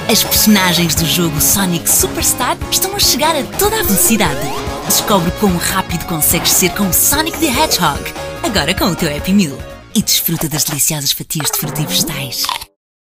As personagens do jogo Sonic Superstar estão a chegar a toda a velocidade. Descobre quão rápido consegues ser com o Sonic the Hedgehog, agora com o teu Happy Meal. E desfruta das deliciosas fatias de fruta e vegetais.